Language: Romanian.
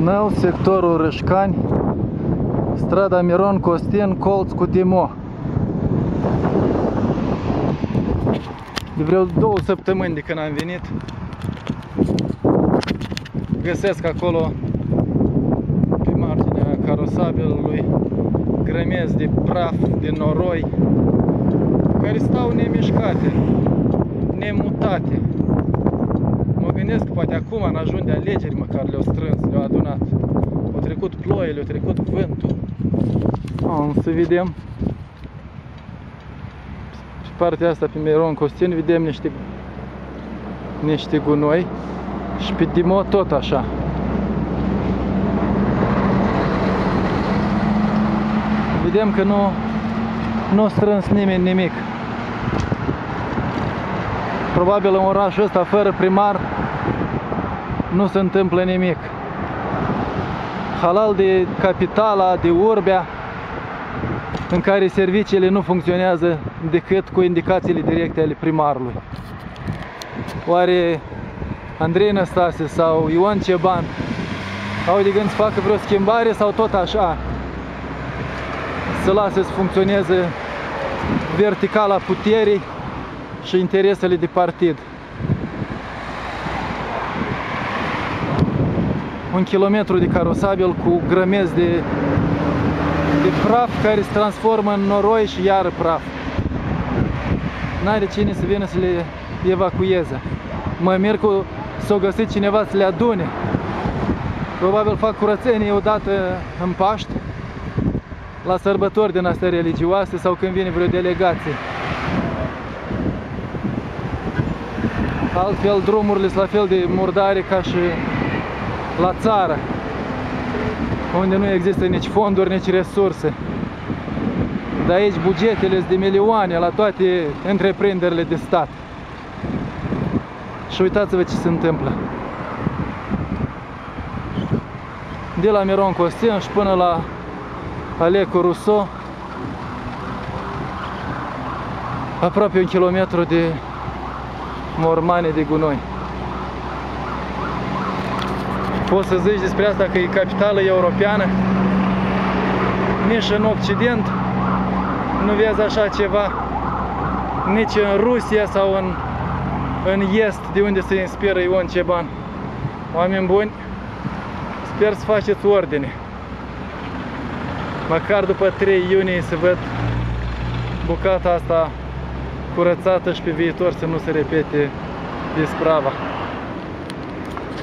Cârnău, sectorul Râșcani, strada Miron Costin, colț cu Timo. De vreo 2 săptămâni de când am venit, găsesc acolo, pe marginea carosabilului, grămezi de praf, de noroi, care stau nemișcate, nemutate. Mă gândesc că poate acum, în ajun de alegeri, măcar le-au strâns, le-au adunat. Au trecut ploile, au trecut vântul. Să vedem. Pe partea asta, pe Miron Costin, vedem niște gunoi. Și pe Timo tot așa. Vedem că nu a strâns nimeni nimic. Probabil în orașul ăsta, fără primar, nu se întâmplă nimic. Halal de capitala, de urbea, în care serviciile nu funcționează decât cu indicațiile directe ale primarului. Oare Andrei Năstase sau Ion Ceban au de gând să facă vreo schimbare sau tot așa să lase să funcționeze verticala puterii și interesele de partid? 1 kilometru de carosabil cu grămezi de praf care se transformă în noroi și iară praf. N-are cine să vină să le evacueze. Mă mir că s-o găsit cineva să le adune. Probabil fac curățenie odată în Paști, la sărbători din astea religioase sau când vine vreo delegație. Altfel drumurile sunt la fel de murdare ca și la țară, unde nu există nici fonduri, nici resurse. De aici bugetele sunt de milioane la toate întreprinderile de stat. Și uitați-vă ce se întâmplă. De la Miron Costin și până la Alecu Rousseau, aproape 1 kilometru de mormane de gunoi. Poți să zici despre asta că e capitală europeană? Nici în Occident nu vezi așa ceva, nici în Rusia sau în Est, de unde se inspiră Ion Ceban. Oameni buni, sper să faceți ordine. Măcar după 3 iunie să văd bucata asta curățată și pe viitor să nu se repete isprava.